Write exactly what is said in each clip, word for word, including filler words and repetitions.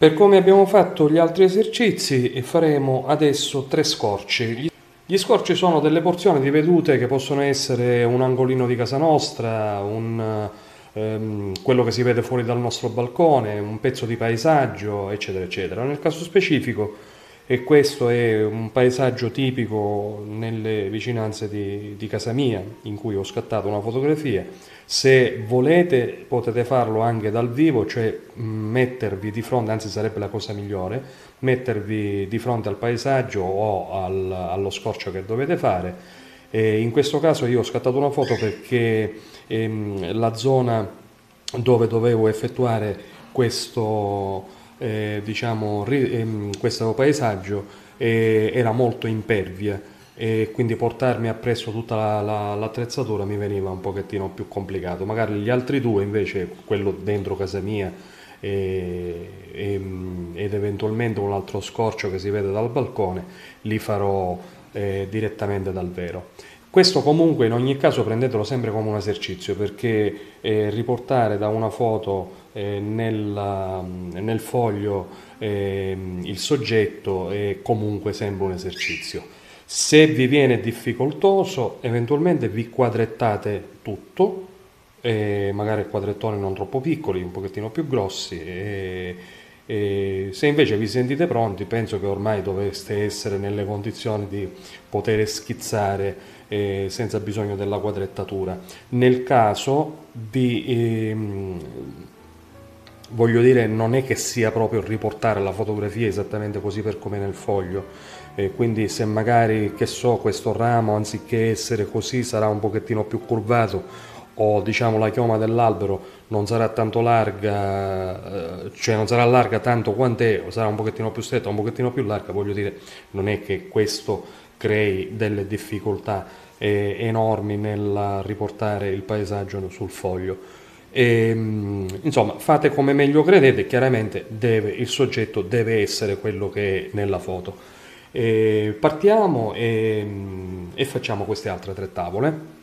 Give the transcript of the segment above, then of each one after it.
Per come abbiamo fatto gli altri esercizi, e faremo adesso tre scorci. Gli gli scorci sono delle porzioni di vedute che possono essere un angolino di casa nostra, un, ehm, quello che si vede fuori dal nostro balcone, un pezzo di paesaggio, eccetera, eccetera. Nel caso specifico, e questo è un paesaggio tipico nelle vicinanze di, di casa mia, in cui ho scattato una fotografia. Se volete potete farlo anche dal vivo, cioè mh, mettervi di fronte, anzi sarebbe la cosa migliore, mettervi di fronte al paesaggio o al- allo scorcio che dovete fare. E in questo caso io ho scattato una foto perché ehm, la zona dove dovevo effettuare questo, eh, diciamo, ri- ehm, questo paesaggio eh, era molto impervia e quindi portarmi appresso tutta la- la- l'attrezzatura mi veniva un pochettino più complicato. Magari gli altri due invece, quello dentro casa mia e- e- ed eventualmente un altro scorcio che si vede dal balcone, li farò eh, direttamente dal vero. Questo comunque in ogni caso prendetelo sempre come un esercizio perché eh, riportare da una foto eh, nella- nel foglio eh, il soggetto è comunque sempre un esercizio. Se vi viene difficoltoso, eventualmente vi quadrettate tutto, eh, magari quadrettoni non troppo piccoli, un pochettino più grossi. E, e se invece vi sentite pronti, penso che ormai dovreste essere nelle condizioni di poter schizzare eh, senza bisogno della quadrettatura. Nel caso di, ehm, voglio dire, non è che sia proprio riportare la fotografia esattamente così per come nel foglio, eh, quindi se magari, che so, questo ramo anziché essere così sarà un pochettino più curvato o diciamo la chioma dell'albero non sarà tanto larga, eh, cioè non sarà larga tanto quant'è, o sarà un pochettino più stretta, un pochettino più larga, voglio dire, non è che questo crei delle difficoltà eh, enormi nel riportare il paesaggio sul foglio. E, mh, insomma, fate come meglio credete, chiaramente deve- il soggetto deve essere quello che è nella foto. E partiamo e, mh, e facciamo queste altre tre tavole.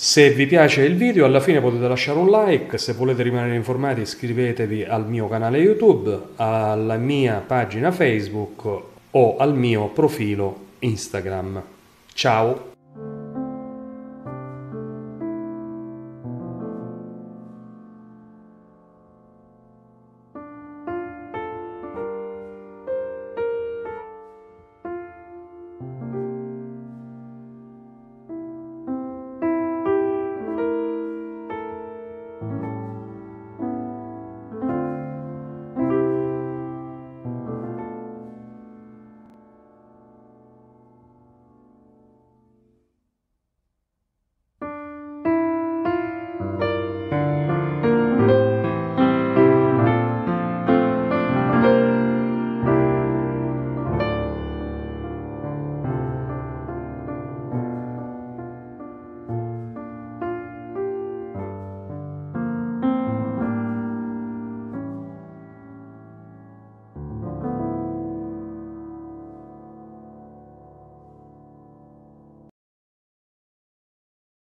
Se vi piace il video, alla fine potete lasciare un like, se volete rimanere informati iscrivetevi al mio canale YouTube, alla mia pagina Facebook o al mio profilo Instagram. Ciao!